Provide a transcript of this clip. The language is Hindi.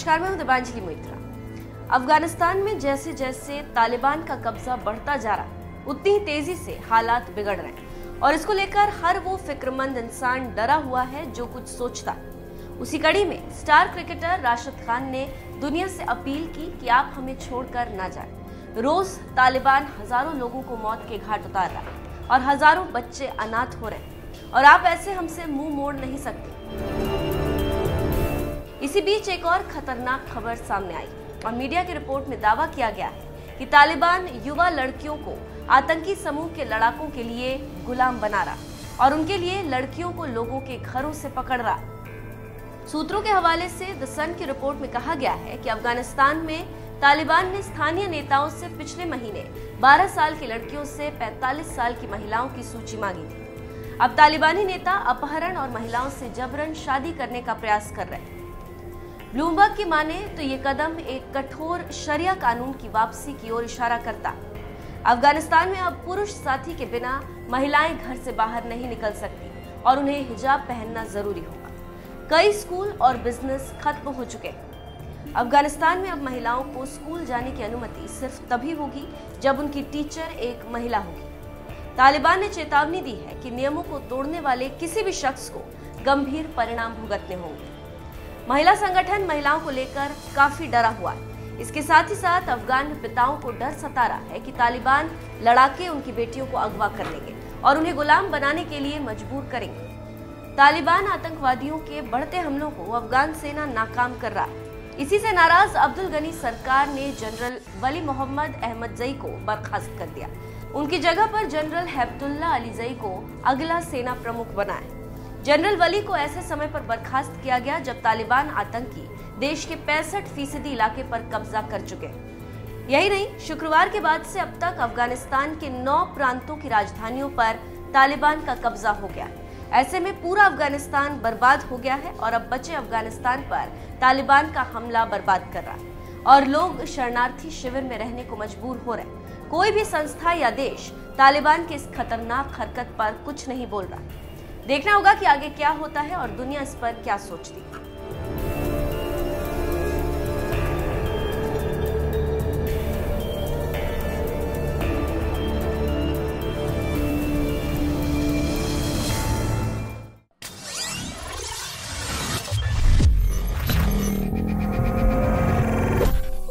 नमस्कार, मैं हूं दिबांजलि मोइत्रा। अफगानिस्तान में जैसे जैसे तालिबान का कब्जा बढ़ता जा रहा है, उतनी ही तेजी से हालात बिगड़ रहे हैं और इसको लेकर हर वो फिक्रमंद इंसान डरा हुआ है जो कुछ सोचता है। उसी कड़ी में स्टार क्रिकेटर राशिद खान ने दुनिया से अपील की कि आप हमें छोड़कर ना जाएं। रोज तालिबान हजारों लोगों को मौत के घाट उतार रहा है और हजारों बच्चे अनाथ हो रहे हैं और आप ऐसे हमसे मुंह मोड़ नहीं सकते। इसी बीच एक और खतरनाक खबर सामने आई और मीडिया की रिपोर्ट में दावा किया गया है कि तालिबान युवा लड़कियों को आतंकी समूह के लड़ाकों के लिए गुलाम बना रहा और उनके लिए लड़कियों को लोगों के घरों से पकड़ रहा। सूत्रों के हवाले से द सन की रिपोर्ट में कहा गया है कि अफगानिस्तान में तालिबान ने स्थानीय नेताओं से पिछले महीने 12 साल की लड़कियों से 45 साल की महिलाओं की सूची मांगी थी। अब तालिबानी नेता अपहरण और महिलाओं से जबरन शादी करने का प्रयास कर रहे हैं। ब्लूमबर्ग की माने तो ये कदम एक कठोर शरिया कानून की वापसी की ओर इशारा करता। अफगानिस्तान में अब पुरुष साथी के बिना महिलाएं घर से बाहर नहीं निकल सकती और उन्हें हिजाब पहनना जरूरी होगा। कई स्कूल और बिजनेस खत्म हो चुके हैं। अफगानिस्तान में अब महिलाओं को स्कूल जाने की अनुमति सिर्फ तभी होगी जब उनकी टीचर एक महिला होगी। तालिबान ने चेतावनी दी है कि नियमों को तोड़ने वाले किसी भी शख्स को गंभीर परिणाम भुगतने होंगे। महिला संगठन महिलाओं को लेकर काफी डरा हुआ है। इसके साथ ही साथ अफगान पिताओं को डर सता रहा है कि तालिबान लड़ाके उनकी बेटियों को अगवा कर लेंगे और उन्हें गुलाम बनाने के लिए मजबूर करेंगे। तालिबान आतंकवादियों के बढ़ते हमलों को अफगान सेना नाकाम कर रहा है। इसी से नाराज अब्दुल गनी सरकार ने जनरल वली मोहम्मद अहमदजई को बर्खास्त कर दिया। उनकी जगह पर जनरल हैबतुल्ला अलीजई को अगला सेना प्रमुख बनाया। जनरल वली को ऐसे समय पर बर्खास्त किया गया जब तालिबान आतंकी देश के 65% इलाके पर कब्जा कर चुके हैं। यही नहीं, शुक्रवार के बाद से अब तक अफगानिस्तान के 9 प्रांतों की राजधानियों पर तालिबान का कब्जा हो गया है। ऐसे में पूरा अफगानिस्तान बर्बाद हो गया है और अब बचे अफगानिस्तान पर तालिबान का हमला बर्बाद कर रहा है और लोग शरणार्थी शिविर में रहने को मजबूर हो रहे हैं। कोई भी संस्था या देश तालिबान की इस खतरनाक हरकत पर कुछ नहीं बोल रहा। देखना होगा कि आगे क्या होता है और दुनिया इस पर क्या सोचती है।